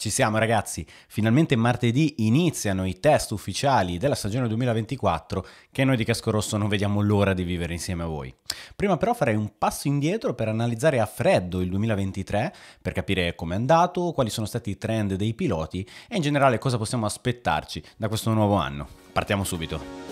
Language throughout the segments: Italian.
Ci siamo ragazzi, finalmente martedì iniziano i test ufficiali della stagione 2024 che noi di Casco Rosso non vediamo l'ora di vivere insieme a voi. Prima però farei un passo indietro per analizzare a freddo il 2023, per capire com'è andato, quali sono stati i trend dei piloti e in generale cosa possiamo aspettarci da questo nuovo anno. Partiamo subito.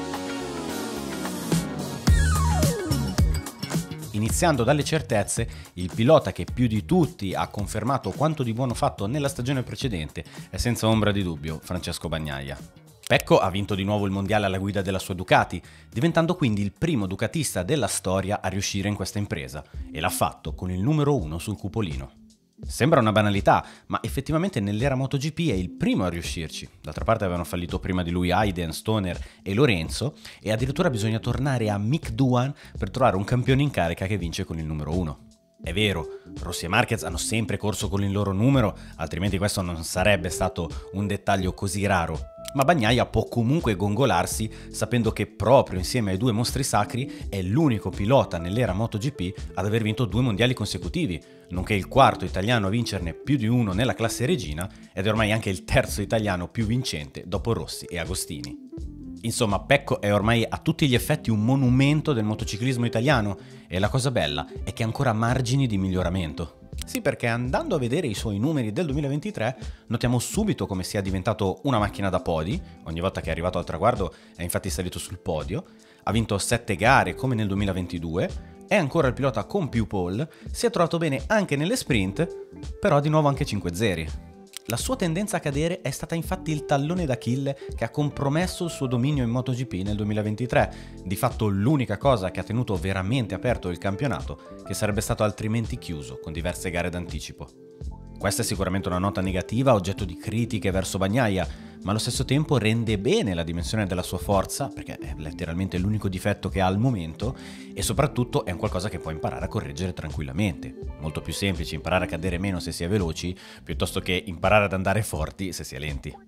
Iniziando dalle certezze, il pilota che più di tutti ha confermato quanto di buono fatto nella stagione precedente è senza ombra di dubbio Francesco Bagnaia. Pecco ha vinto di nuovo il mondiale alla guida della sua Ducati, diventando quindi il primo ducatista della storia a riuscire in questa impresa, e l'ha fatto con il numero 1 sul cupolino. Sembra una banalità, ma effettivamente nell'era MotoGP è il primo a riuscirci. D'altra parte avevano fallito prima di lui Hayden, Stoner e Lorenzo, e addirittura bisogna tornare a Mick Doohan per trovare un campione in carica che vince con il numero 1. È vero, Rossi e Marquez hanno sempre corso con il loro numero, altrimenti questo non sarebbe stato un dettaglio così raro. Ma Bagnaia può comunque gongolarsi sapendo che proprio insieme ai due mostri sacri è l'unico pilota nell'era MotoGP ad aver vinto 2 mondiali consecutivi, nonché il quarto italiano a vincerne più di uno nella classe regina ed è ormai anche il terzo italiano più vincente dopo Rossi e Agostini. Insomma, Pecco è ormai a tutti gli effetti un monumento del motociclismo italiano e la cosa bella è che ha ancora margini di miglioramento. Sì, perché andando a vedere i suoi numeri del 2023 notiamo subito come sia diventato una macchina da podi, ogni volta che è arrivato al traguardo è infatti salito sul podio, ha vinto 7 gare come nel 2022, è ancora il pilota con più pole, si è trovato bene anche nelle sprint, però di nuovo anche 5 zeri. La sua tendenza a cadere è stata infatti il tallone d'Achille che ha compromesso il suo dominio in MotoGP nel 2023, di fatto l'unica cosa che ha tenuto veramente aperto il campionato, che sarebbe stato altrimenti chiuso con diverse gare d'anticipo. Questa è sicuramente una nota negativa, oggetto di critiche verso Bagnaia, ma allo stesso tempo rende bene la dimensione della sua forza, perché è letteralmente l'unico difetto che ha al momento, e soprattutto è un qualcosa che può imparare a correggere tranquillamente. Molto più semplice imparare a cadere meno se si è veloci, piuttosto che imparare ad andare forti se si è lenti.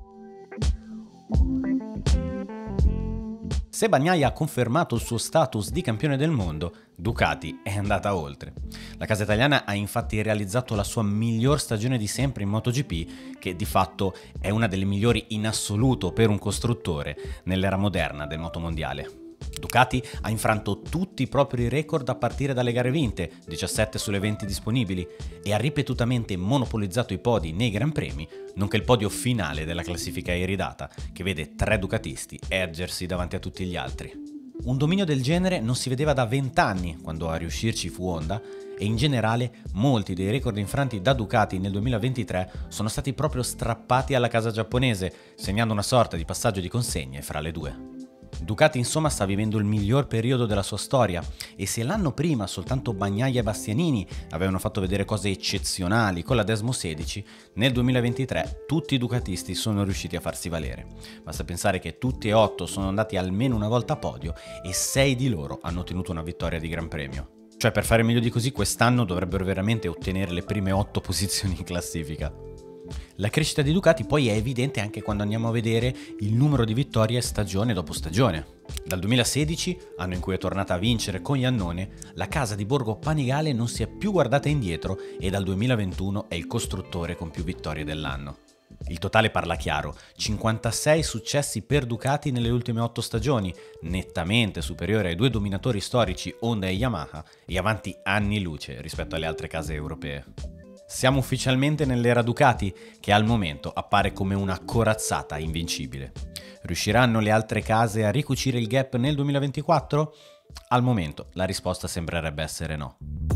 Se Bagnaia ha confermato il suo status di campione del mondo, Ducati è andata oltre. La casa italiana ha infatti realizzato la sua miglior stagione di sempre in MotoGP, che di fatto è una delle migliori in assoluto per un costruttore nell'era moderna del motomondiale. Ducati ha infranto tutti i propri record a partire dalle gare vinte, 17 sulle 20 disponibili, e ha ripetutamente monopolizzato i podi nei Gran Premi, nonché il podio finale della classifica iridata, che vede 3 ducatisti ergersi davanti a tutti gli altri. Un dominio del genere non si vedeva da 20 anni, quando a riuscirci fu Honda, e in generale molti dei record infranti da Ducati nel 2023 sono stati proprio strappati alla casa giapponese, segnando una sorta di passaggio di consegne fra le due. Ducati insomma sta vivendo il miglior periodo della sua storia e se l'anno prima soltanto Bagnaia e Bastianini avevano fatto vedere cose eccezionali con la Desmo 16, nel 2023 tutti i ducatisti sono riusciti a farsi valere. Basta pensare che tutti e 8 sono andati almeno una volta a podio e 6 di loro hanno ottenuto una vittoria di Gran Premio. Cioè, per fare meglio di così quest'anno dovrebbero veramente ottenere le prime 8 posizioni in classifica. La crescita di Ducati poi è evidente anche quando andiamo a vedere il numero di vittorie stagione dopo stagione. Dal 2016, anno in cui è tornata a vincere con Iannone, la casa di Borgo Panigale non si è più guardata indietro e dal 2021 è il costruttore con più vittorie dell'anno. Il totale parla chiaro, 56 successi per Ducati nelle ultime 8 stagioni, nettamente superiore ai 2 dominatori storici Honda e Yamaha e avanti anni luce rispetto alle altre case europee. Siamo ufficialmente nell'era Ducati, che al momento appare come una corazzata invincibile. Riusciranno le altre case a ricucire il gap nel 2024? Al momento la risposta sembrerebbe essere no.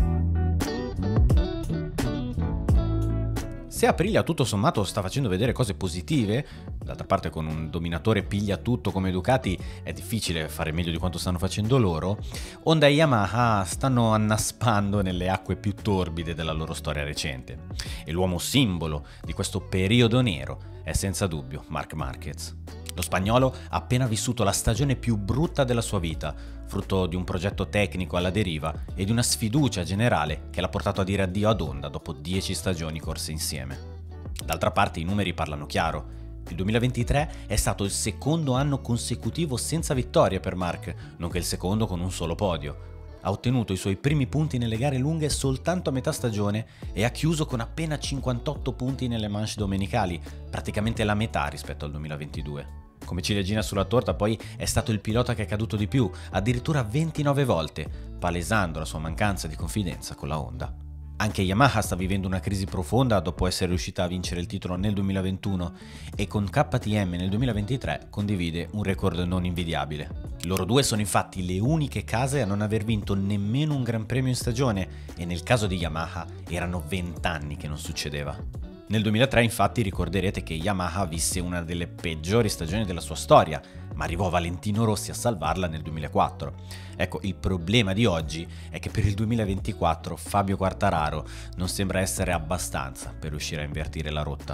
Se Aprilia tutto sommato sta facendo vedere cose positive, d'altra parte con un dominatore piglia tutto come Ducati è difficile fare meglio di quanto stanno facendo loro, Honda e Yamaha stanno annaspando nelle acque più torbide della loro storia recente. E l'uomo simbolo di questo periodo nero è senza dubbio Marc Marquez. Lo spagnolo ha appena vissuto la stagione più brutta della sua vita, frutto di un progetto tecnico alla deriva e di una sfiducia generale che l'ha portato a dire addio ad Honda dopo 10 stagioni corse insieme. D'altra parte i numeri parlano chiaro. Il 2023 è stato il secondo anno consecutivo senza vittorie per Marc, nonché il secondo con un solo podio. Ha ottenuto i suoi primi punti nelle gare lunghe soltanto a metà stagione e ha chiuso con appena 58 punti nelle manche domenicali, praticamente la metà rispetto al 2022. Come ciliegina sulla torta poi è stato il pilota che è caduto di più, addirittura 29 volte, palesando la sua mancanza di confidenza con la Honda. Anche Yamaha sta vivendo una crisi profonda dopo essere riuscita a vincere il titolo nel 2021 e con KTM nel 2023 condivide un record non invidiabile. Loro due sono infatti le uniche case a non aver vinto nemmeno un Gran Premio in stagione e nel caso di Yamaha erano 20 anni che non succedeva. Nel 2003 infatti ricorderete che Yamaha visse una delle peggiori stagioni della sua storia, ma arrivò Valentino Rossi a salvarla nel 2004. Ecco, il problema di oggi è che per il 2024 Fabio Quartararo non sembra essere abbastanza per riuscire a invertire la rotta.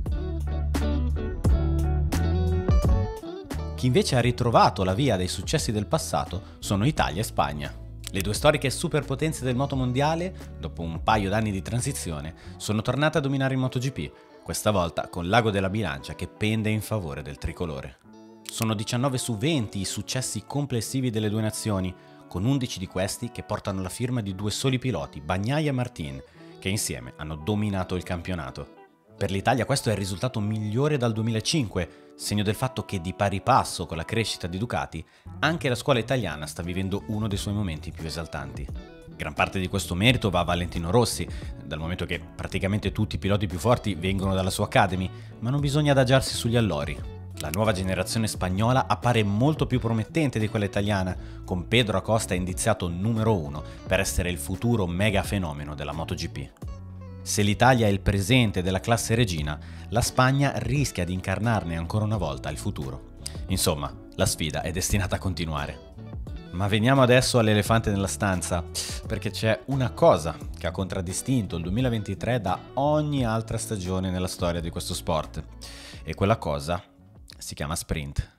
Chi invece ha ritrovato la via dei successi del passato sono Italia e Spagna. Le due storiche superpotenze del motomondiale, dopo un paio d'anni di transizione, sono tornate a dominare il MotoGP, questa volta con l'ago della bilancia che pende in favore del tricolore. Sono 19 su 20 i successi complessivi delle due nazioni, con 11 di questi che portano la firma di due soli piloti, Bagnaia e Martin, che insieme hanno dominato il campionato. Per l'Italia questo è il risultato migliore dal 2005, segno del fatto che di pari passo con la crescita di Ducati, anche la scuola italiana sta vivendo uno dei suoi momenti più esaltanti. Gran parte di questo merito va a Valentino Rossi, dal momento che praticamente tutti i piloti più forti vengono dalla sua Academy, ma non bisogna adagiarsi sugli allori. La nuova generazione spagnola appare molto più promettente di quella italiana, con Pedro Acosta indiziato numero 1 per essere il futuro mega fenomeno della MotoGP. Se l'Italia è il presente della classe regina, la Spagna rischia di incarnarne ancora una volta il futuro. Insomma, la sfida è destinata a continuare. Ma veniamo adesso all'elefante nella stanza, perché c'è una cosa che ha contraddistinto il 2023 da ogni altra stagione nella storia di questo sport, e quella cosa si chiama sprint.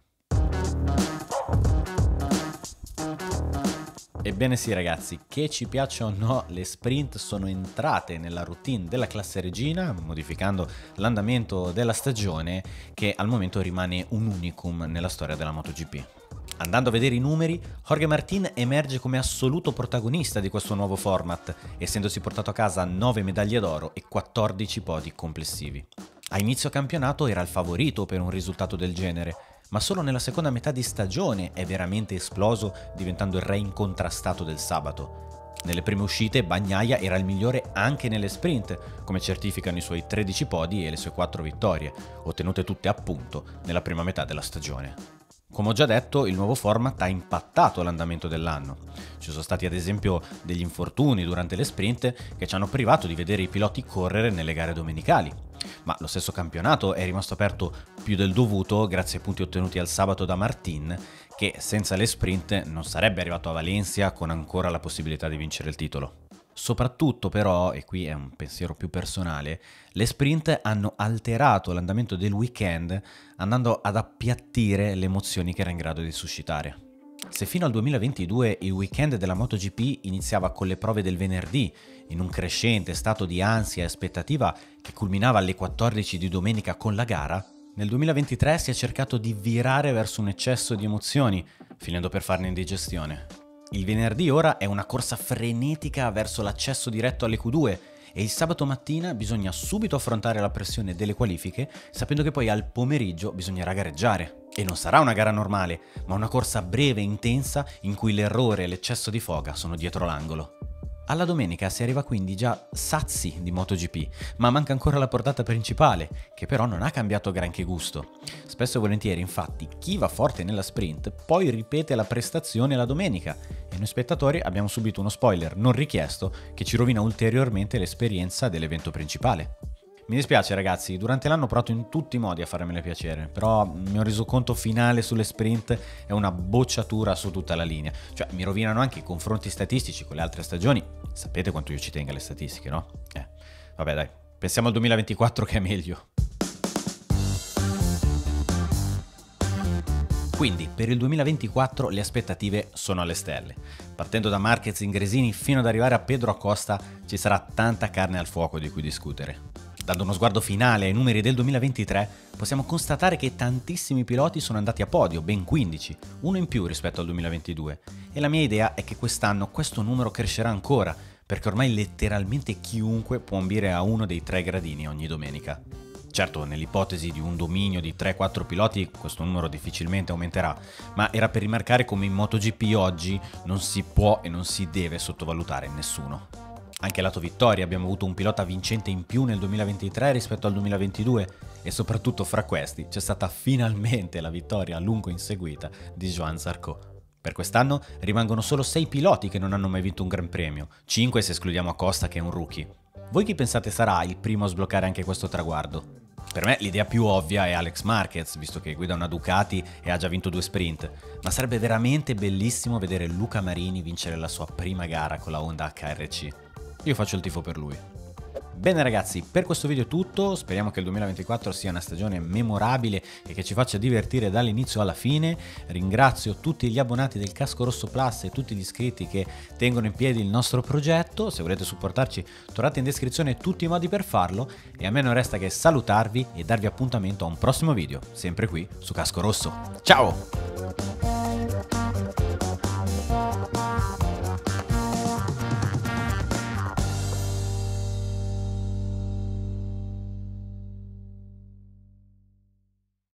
Ebbene sì ragazzi, che ci piaccia o no, le sprint sono entrate nella routine della classe regina, modificando l'andamento della stagione che al momento rimane un unicum nella storia della MotoGP. Andando a vedere i numeri, Jorge Martin emerge come assoluto protagonista di questo nuovo format, essendosi portato a casa 9 medaglie d'oro e 14 podi complessivi. A inizio campionato era il favorito per un risultato del genere, ma solo nella seconda metà di stagione è veramente esploso, diventando il re incontrastato del sabato. Nelle prime uscite Bagnaia era il migliore anche nelle sprint, come certificano i suoi 13 podi e le sue 4 vittorie, ottenute tutte appunto nella prima metà della stagione. Come ho già detto, il nuovo format ha impattato l'andamento dell'anno. Ci sono stati ad esempio degli infortuni durante le sprint che ci hanno privato di vedere i piloti correre nelle gare domenicali. Ma lo stesso campionato è rimasto aperto più del dovuto grazie ai punti ottenuti al sabato da Martin, che senza le sprint non sarebbe arrivato a Valencia con ancora la possibilità di vincere il titolo. Soprattutto però, e qui è un pensiero più personale, le sprint hanno alterato l'andamento del weekend andando ad appiattire le emozioni che era in grado di suscitare. Se fino al 2022 il weekend della MotoGP iniziava con le prove del venerdì, in un crescente stato di ansia e aspettativa che culminava alle 14 di domenica con la gara, nel 2023 si è cercato di virare verso un eccesso di emozioni, finendo per farne indigestione. Il venerdì ora è una corsa frenetica verso l'accesso diretto alle Q2 e il sabato mattina bisogna subito affrontare la pressione delle qualifiche, sapendo che poi al pomeriggio bisognerà gareggiare. E non sarà una gara normale, ma una corsa breve e intensa in cui l'errore e l'eccesso di foga sono dietro l'angolo. Alla domenica si arriva quindi già sazi di MotoGP, ma manca ancora la portata principale, che però non ha cambiato granché gusto. Spesso e volentieri, infatti, chi va forte nella sprint poi ripete la prestazione la domenica, e noi spettatori abbiamo subito uno spoiler non richiesto che ci rovina ulteriormente l'esperienza dell'evento principale. Mi dispiace ragazzi, durante l'anno ho provato in tutti i modi a farmele piacere, però il mio resoconto finale sulle sprint è una bocciatura su tutta la linea. Cioè mi rovinano anche i confronti statistici con le altre stagioni. Sapete quanto io ci tengo alle statistiche, no? Vabbè dai, pensiamo al 2024 che è meglio. Quindi per il 2024 le aspettative sono alle stelle. Partendo da Marquez, Ingresini fino ad arrivare a Pedro Acosta ci sarà tanta carne al fuoco di cui discutere. Dando uno sguardo finale ai numeri del 2023, possiamo constatare che tantissimi piloti sono andati a podio, ben 15, uno in più rispetto al 2022. E la mia idea è che quest'anno questo numero crescerà ancora, perché ormai letteralmente chiunque può ambire a uno dei 3 gradini ogni domenica. Certo, nell'ipotesi di un dominio di 3-4 piloti questo numero difficilmente aumenterà, ma era per rimarcare come in MotoGP oggi non si può e non si deve sottovalutare nessuno. Anche lato vittoria abbiamo avuto un pilota vincente in più nel 2023 rispetto al 2022 e soprattutto fra questi c'è stata finalmente la vittoria a lungo inseguita di Joan Zarco. Per quest'anno rimangono solo 6 piloti che non hanno mai vinto un Gran Premio, 5 se escludiamo Acosta che è un rookie. Voi chi pensate sarà il primo a sbloccare anche questo traguardo? Per me l'idea più ovvia è Alex Marquez, visto che guida una Ducati e ha già vinto 2 sprint, ma sarebbe veramente bellissimo vedere Luca Marini vincere la sua prima gara con la Honda HRC. Io faccio il tifo per lui. Bene ragazzi, per questo video è tutto, speriamo che il 2024 sia una stagione memorabile e che ci faccia divertire dall'inizio alla fine. Ringrazio tutti gli abbonati del Casco Rosso Plus e tutti gli iscritti che tengono in piedi il nostro progetto. Se volete supportarci trovate in descrizione tutti i modi per farlo e a me non resta che salutarvi e darvi appuntamento a un prossimo video, sempre qui su Casco Rosso. Ciao!